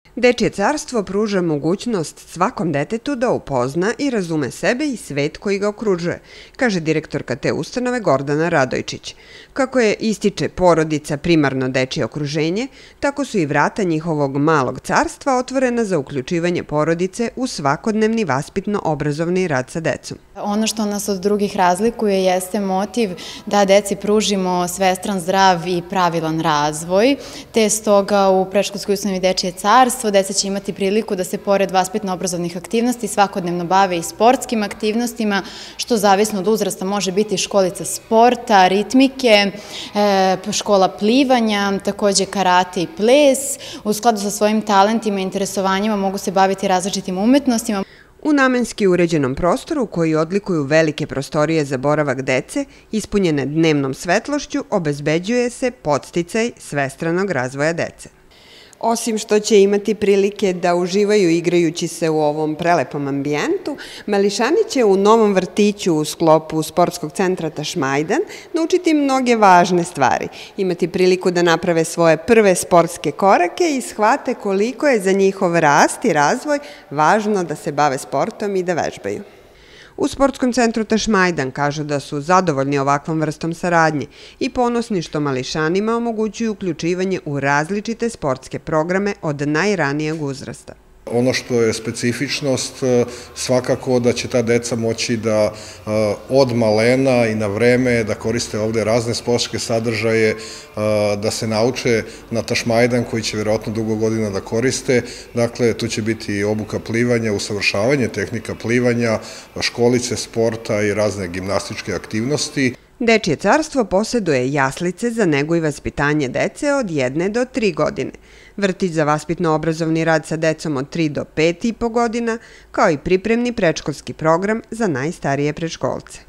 Dečije carstvo pruža mogućnost svakom detetu da upozna i razume sebe i svet koji ga okružuje, kaže direktorka te ustanove Gordana Radojčić. Kako je ističe porodica primarno dečije okruženje, tako su i vrata njihovog malog carstva otvorena za uključivanje porodice u svakodnevni vaspitno-obrazovni rad sa decom. Ono što nas od drugih razlikuje jeste motiv da deci pružimo svestran, zdrav i pravilan razvoj, te stoga u predškolskoj ustanovi Dečije carstvo deca će imati priliku da se pored vaspitno-obrazovnih aktivnosti svakodnevno bave i sportskim aktivnostima, što zavisno od uzrasta može biti školica sporta, ritmike, škola plivanja, takođe karate i ples. U skladu sa svojim talentima i interesovanjima mogu se baviti različitim umetnostima. U namenski uređenom prostoru, koji odlikuju velike prostorije za boravak dece, ispunjene dnevnom svetlošću, obezbeđuje se podsticaj svestranog razvoja dece. Osim što će imati prilike da uživaju igrajući se u ovom prelepom ambijentu, mališani će u novom vrtiću u sklopu sportskog centra Tašmajdan naučiti mnoge važne stvari, imati priliku da naprave svoje prve sportske korake i shvate koliko je za njihov rast i razvoj važno da se bave sportom i da vežbaju. U sportskom centru Tašmajdan kažu da su zadovoljni ovakvom vrstom saradnje i ponosni što mališanima omogućuju uključivanje u različite sportske programe od najranijeg uzrasta. Ono što je specifičnost, svakako da će ta deca moći da od malena i na vreme da koriste ovde razne sportske sadržaje, da se nauče na Tašmajdan koji će verovatno dugo godina da koriste. Dakle, tu će biti i obuka plivanja, usavršavanje tehnika plivanja, školice sporta i razne gimnastičke aktivnosti. Dečije carstvo poseduje jaslice za negu i vaspitanje dece od 1 do 3 godine, vrtić za vaspitno-obrazovni rad sa decom od 3 do 5,5 godina, kao i pripremni predškolski program za najstarije predškolce.